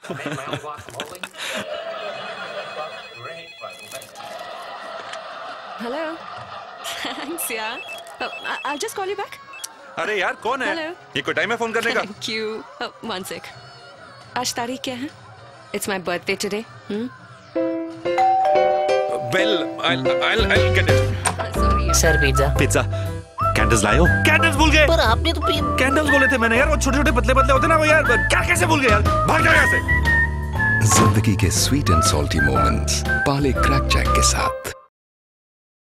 Hello, thanks यार। I'll just call you back. अरे यार कौन है? Hello. ये कोई टाइम है फोन करने का? Thank you. One sec. आज तारीख क्या है? It's my birthday today. Well, I'll get it. Sorry. Sir pizza. Pizza. Candles लाए हो? कैंडल्स भूल गए? पर आपने तो कैंडल्स बोले थे मैंने यार, वो छोटे-छोटे पतले-पतले होते ना वो यार, क्या कैसे भूल गए यार? भाग जाओ यहाँ से। जिंदगी के sweet and salty moments Parle Krack Jack के साथ।